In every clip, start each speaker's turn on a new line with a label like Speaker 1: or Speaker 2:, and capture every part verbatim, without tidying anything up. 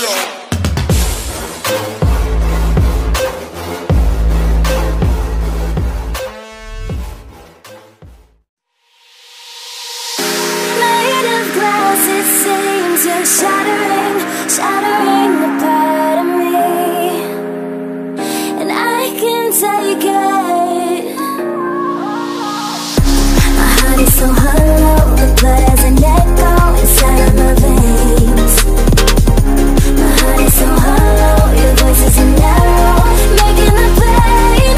Speaker 1: You're shattering, shattering the part of me, and I can take it. My heart is so hollow, the blood has an echo inside of my veins. My heart is so hollow, your voice is an arrow, making the pain.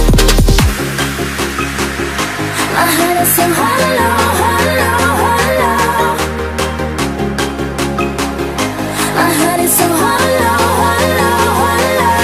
Speaker 1: My heart is so hollow, hollow, hollow. My heart is so hollow, hollow, hollow.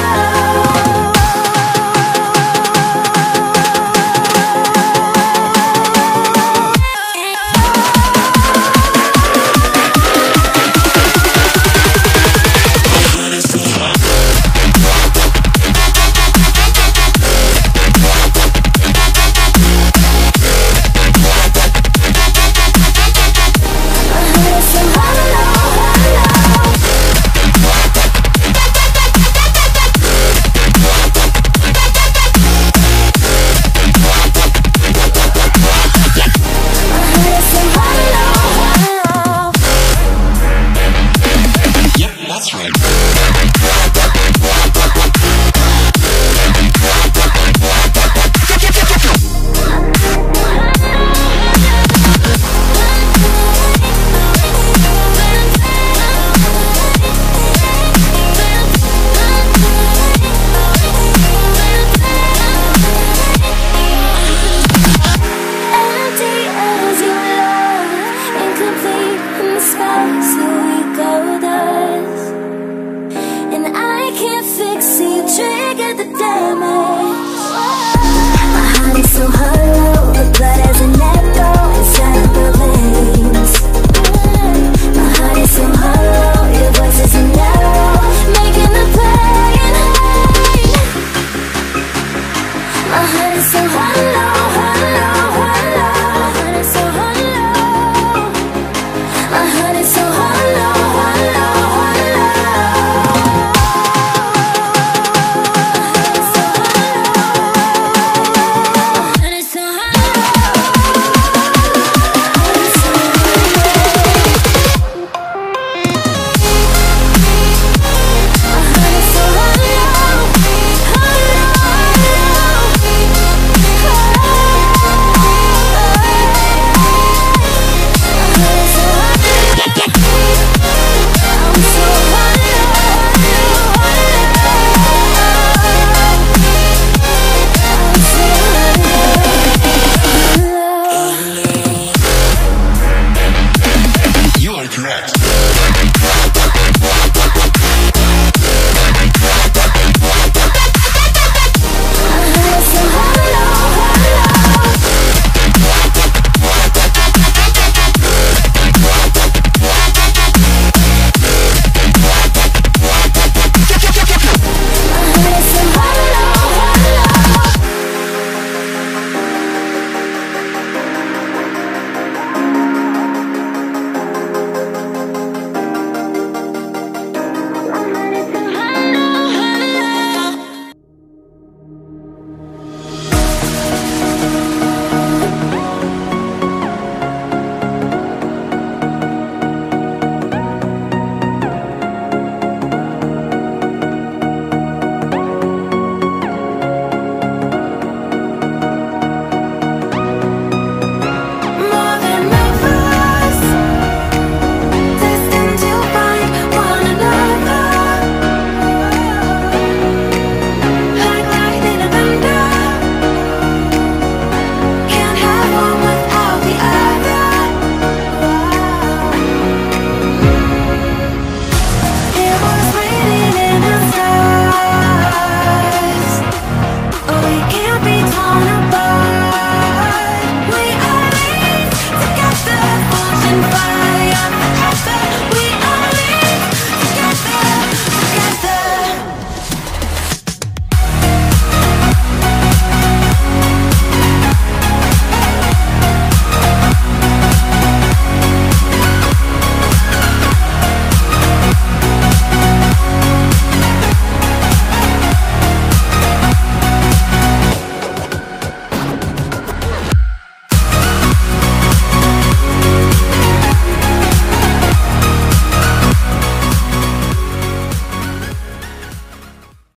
Speaker 2: Correct.